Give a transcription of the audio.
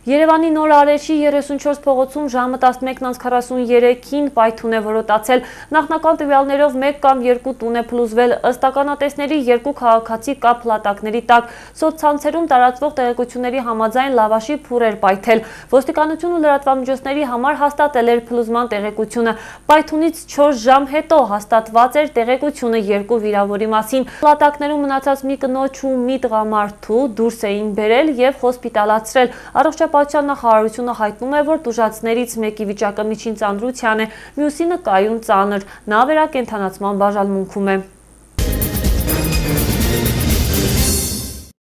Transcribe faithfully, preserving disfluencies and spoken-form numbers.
Երևանի Նոր Արեշի երեսունչորս փողոցում ժամը տասնմեկն անց քառասուններեքին պայթուն է որոտացել։ Նախնական տվյալներով մեկ կամ երկու տուն է փլուզվել, ըստ ականատեսների երկու քաղաքացի կա փլատակների տակ։ Սոցցանցերում տարածվող տեղեկությունների համաձայն լավաշի փուռ էր պայթել։ Ոստիկանությունը լրատվամիջոցների համար հաստատել էր փլուզման տեղեկությունը։ Պայթունից չորս ժամ հետո հաստատված էր տեղեկությունը երկու վիրավորի մասին։ Փլատակներում մնացած մի կնոջ ու մի տղամարդու դուրս էին բերել եւ հոսպիտալացրել։ Առողջապահության նախարարությունը հայտնում է, որ տուժածներից մեկի վիճակը միջին ծանրության է, մյուսինը կայուն ծանր, նա վերակենդանացման բաժանմունքում է։